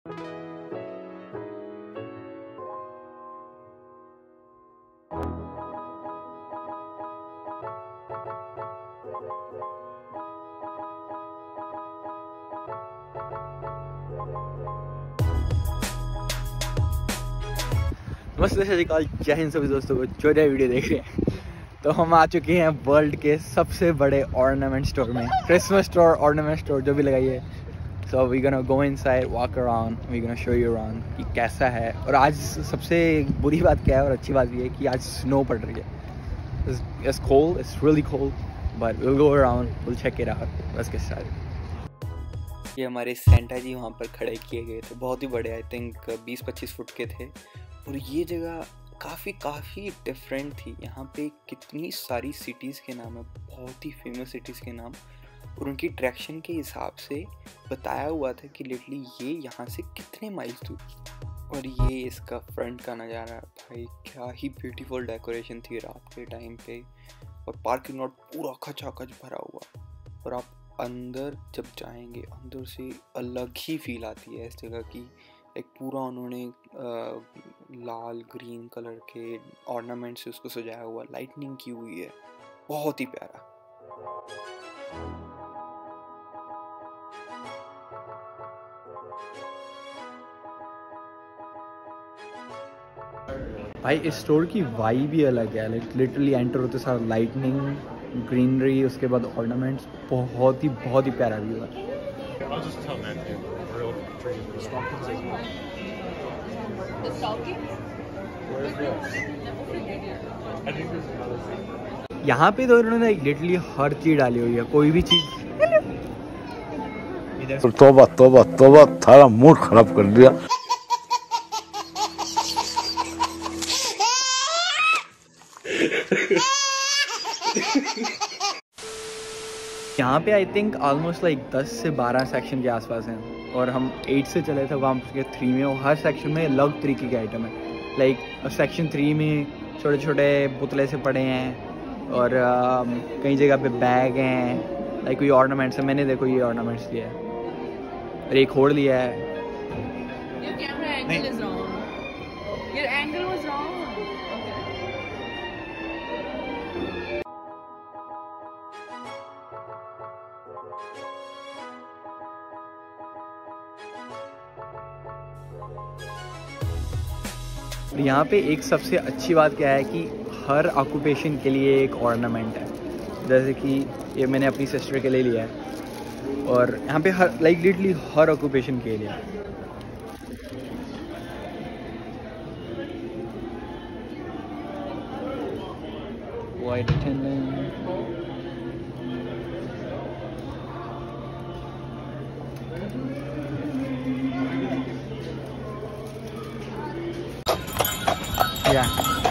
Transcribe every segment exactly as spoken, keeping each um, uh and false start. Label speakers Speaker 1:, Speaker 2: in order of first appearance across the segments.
Speaker 1: नमस्ते, सत श्री अकाल, जय हिंद सभी दोस्तों को जो नया वीडियो देख रहे हैं। तो हम आ चुके हैं वर्ल्ड के सबसे बड़े ऑर्नामेंट स्टोर में, क्रिसमस स्टोर, ऑर्नामेंट स्टोर जो भी लगाइए। So we gonna go inside, walk around, we gonna show you around कि कैसा है। और आज सबसे बुरी बात क्या है और अच्छी बात ये है कि आज स्नो पड़ रही है। It's cold, it's really cold, but will go around, will check it out. Let's get started. ये हमारे सेंटा जी वहाँ पर खड़े किए गए थे, बहुत ही बड़े, आई थिंक बीस पच्चीस फुट के थे। और ये जगह काफ़ी काफ़ी डिफरेंट थी। यहाँ पे कितनी सारी सिटीज़ के नाम है, बहुत ही फेमस सिटीज़ के नाम, और उनकी डायरेक्शन के हिसाब से बताया हुआ था कि लिटरली ये यहाँ से कितने माइल्स दूर। और ये इसका फ्रंट का नज़ारा, भाई क्या ही ब्यूटीफुल डेकोरेशन थी रात के टाइम पे। और पार्किंग लॉट पूरा खचाखच भरा हुआ। और आप अंदर जब जाएंगे, अंदर से अलग ही फील आती है इस जगह की। एक पूरा उन्होंने लाल ग्रीन कलर के ऑर्नामेंट से उसको सजाया हुआ, लाइटनिंग की हुई है, बहुत ही प्यारा।
Speaker 2: भाई इस स्टोर की वाइब भी अलग है। लिटरली एंटर होते सारा लाइटनिंग, ग्रीनरी, उसके बाद ऑर्नामेंट्स, बहुत ही बहुत ही प्यारा व्यू है। यहाँ पे तो उन्होंने लिटरली हर चीज डाली हुई है, कोई भी चीज।
Speaker 3: तो तौबा तौबा तौबा, थारा मूड खराब कर दिया।
Speaker 2: यहाँ पे आई थिंक ऑलमोस्ट लाइक दस से बारह सेक्शन के आसपास हैं। और हम एट से चले थे, वहाँ के थ्री में, और हर सेक्शन में अलग तरीके के आइटम है। लाइक सेक्शन थ्री में छोटे छोटे पुतले से पड़े हैं, और uh, कई जगह पे बैग हैं, लाइक कोई ऑर्नामेंट्स है। मैंने देखो ये ऑर्नामेंट्स लिया है, और एक होड़ लिया है। यहाँ पे एक सबसे अच्छी बात क्या है कि हर ऑक्यूपेशन के लिए एक ऑर्नामेंट है। जैसे कि ये मैंने अपनी सिस्टर के लिए लिया है, और यहाँ पे हर लाइक लिटरली हर ऑक्यूपेशन के लिए। वाइट अटेंडेंट, या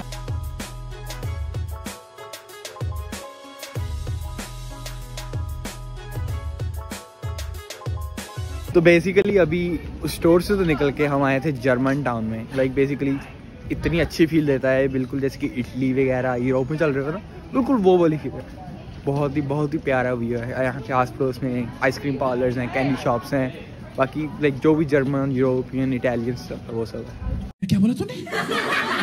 Speaker 2: तो बेसिकली अभी स्टोर से तो निकल के हम आए थे जर्मन टाउन में। लाइक बेसिकली इतनी अच्छी फील देता है, बिल्कुल जैसे कि इटली वगैरह यूरोप में चल रहा था ना, बिल्कुल वो वाली फील है। बहुत ही बहुत ही प्यारा व्यू है। यहाँ के आस पड़ोस में आइसक्रीम पार्लर्स हैं, कैंडी शॉप्स हैं, बाकी लाइक जो भी जर्मन, यूरोपियन, इटालियन स्टफ है वो सब है। क्या बोला तूने?